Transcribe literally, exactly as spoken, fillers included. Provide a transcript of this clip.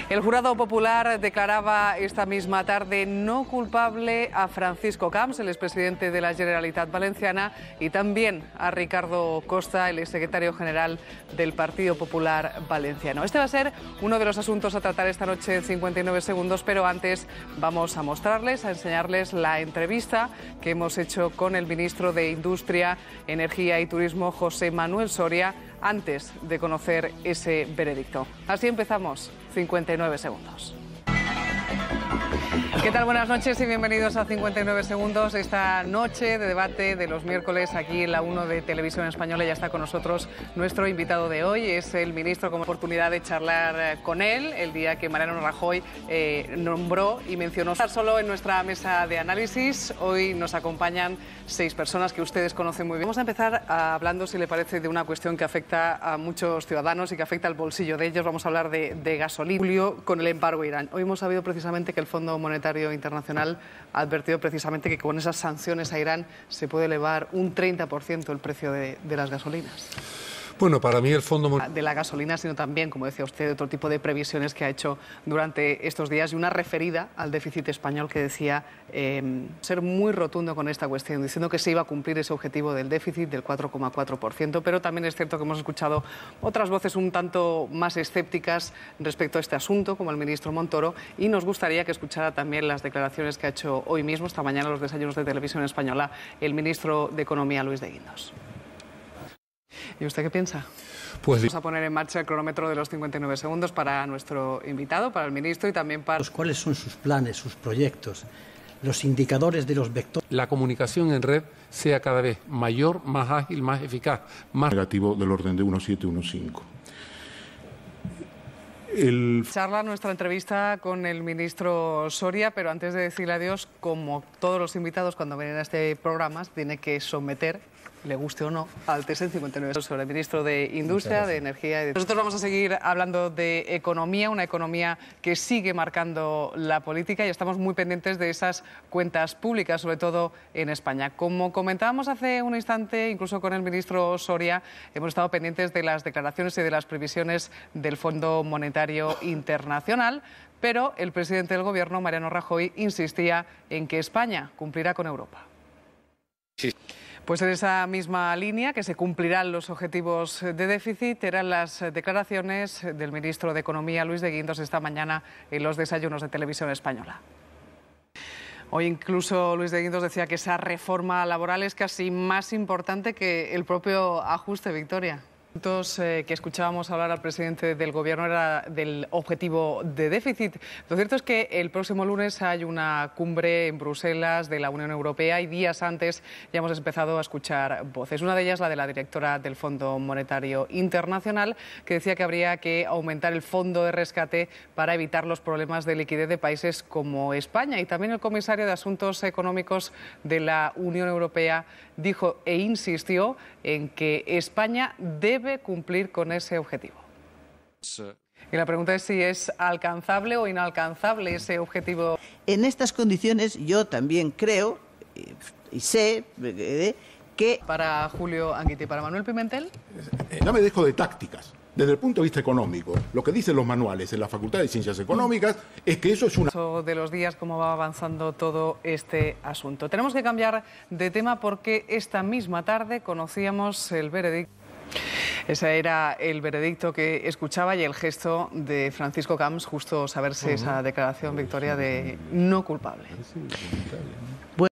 El jurado popular declaraba esta misma tarde no culpable a Francisco Camps, el expresidente de la Generalitat Valenciana, y también a Ricardo Costa, el exsecretario general del Partido Popular Valenciano. Este va a ser uno de los asuntos a tratar esta noche en cincuenta y nueve segundos, pero antes vamos a mostrarles, a enseñarles la entrevista que hemos hecho con el ministro de Industria, Energía y Turismo, José Manuel Soria, antes de conocer ese veredicto. Así empezamos, cincuenta y nueve segundos. ¿Qué tal? Buenas noches y bienvenidos a cincuenta y nueve segundos. Esta noche de debate de los miércoles aquí en la uno de Televisión Española ya está con nosotros nuestro invitado de hoy. Es el ministro, con oportunidad de charlar con él el día que Mariano Rajoy eh, nombró y mencionó. Estar solo en nuestra mesa de análisis. Hoy nos acompañan seis personas que ustedes conocen muy bien. Vamos a empezar hablando, si le parece, de una cuestión que afecta a muchos ciudadanos y que afecta al bolsillo de ellos. Vamos a hablar de, de gasolina. Julio, con el embargo a Irán. Hoy hemos sabido precisamente que el Fondo Monetario Internacional ha advertido precisamente que con esas sanciones a Irán se puede elevar un treinta por ciento el precio de, de las gasolinas. Bueno, para mí el Fondo de la gasolina, sino también, como decía usted, otro tipo de previsiones que ha hecho durante estos días, y una referida al déficit español que decía eh, ser muy rotundo con esta cuestión, diciendo que se iba a cumplir ese objetivo del déficit del cuatro coma cuatro por ciento, pero también es cierto que hemos escuchado otras voces un tanto más escépticas respecto a este asunto, como el ministro Montoro, y nos gustaría que escuchara también las declaraciones que ha hecho hoy mismo, esta mañana, en los desayunos de Televisión Española, el ministro de Economía, Luis de Guindos. ¿Y usted qué piensa? Pues vamos a poner en marcha el cronómetro de los cincuenta y nueve segundos para nuestro invitado, para el ministro y también para... ¿Cuáles son sus planes, sus proyectos, los indicadores de los vectores? La comunicación en red sea cada vez mayor, más ágil, más eficaz, más... Negativo del orden de uno coma siete, uno coma cinco. El... Charla nuestra entrevista con el ministro Soria, pero antes de decirle adiós, como todos los invitados cuando vienen a este programa, tiene que someter, le guste o no, al test en cincuenta y nueve sobre el ministro de Industria, de Energía y de... Nosotros vamos a seguir hablando de economía, una economía que sigue marcando la política, y estamos muy pendientes de esas cuentas públicas, sobre todo en España. Como comentábamos hace un instante, incluso con el ministro Soria, hemos estado pendientes de las declaraciones y de las previsiones del Fondo Monetario Internacional, pero el presidente del Gobierno, Mariano Rajoy, insistía en que España cumplirá con Europa. Sí. Pues en esa misma línea, que se cumplirán los objetivos de déficit, eran las declaraciones del ministro de Economía, Luis de Guindos, esta mañana en los desayunos de Televisión Española. Hoy incluso Luis de Guindos decía que esa reforma laboral es casi más importante que el propio ajuste, Victoria. Puntos eh, que escuchábamos hablar al presidente del Gobierno era del objetivo de déficit. Lo cierto es que el próximo lunes hay una cumbre en Bruselas de la Unión Europea, y días antes ya hemos empezado a escuchar voces. Una de ellas, la de la directora del Fondo Monetario Internacional, que decía que habría que aumentar el fondo de rescate para evitar los problemas de liquidez de países como España. Y también el comisario de Asuntos Económicos de la Unión Europea dijo e insistió en que España debe debe cumplir con ese objetivo. Y la pregunta es si es alcanzable o inalcanzable ese objetivo. En estas condiciones yo también creo y sé que... Para Julio Anguita y para Manuel Pimentel. No me dejo de tácticas. Desde el punto de vista económico, lo que dicen los manuales en la Facultad de Ciencias Económicas es que eso es una... De los días, cómo va avanzando todo este asunto. Tenemos que cambiar de tema porque esta misma tarde conocíamos el veredicto. Ese era el veredicto que escuchaba y el gesto de Francisco Camps, justo saberse uh-huh. esa declaración, Victoria, de no culpable.